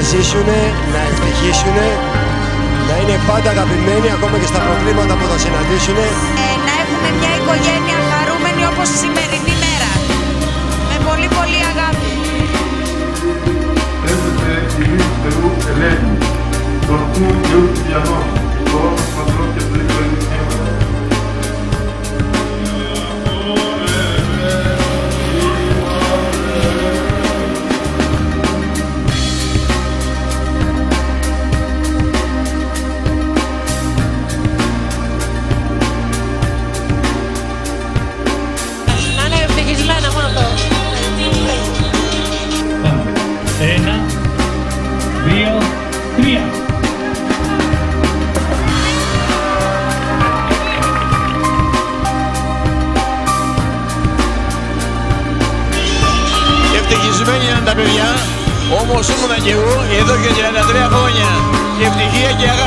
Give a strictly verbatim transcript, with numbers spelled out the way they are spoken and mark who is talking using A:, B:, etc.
A: ζήσουν, να ευτυχήσουν, να είναι πάντα αγαπημένοι ακόμα και στα προβλήματα που θα συναντήσουν.
B: Ε, να έχουν μια οικογένεια χαρούμενη όπως η σημερινή μέρα. Με πολύ πολύ αγάπη.
C: Έσβησε η λύση του Θεού ελέγχη, τον Θεού και ούτου διανός, το όρος πατρός και το δίκαιο ενισχύματα.
D: Ένα, δύο, τρία.
E: Ευτυχισμένοι ήταν τα παιδιά, όμως ήμουνα και εγώ εδώ και τριάντα τρία χρόνια. Και ευτυχία και αγάπη.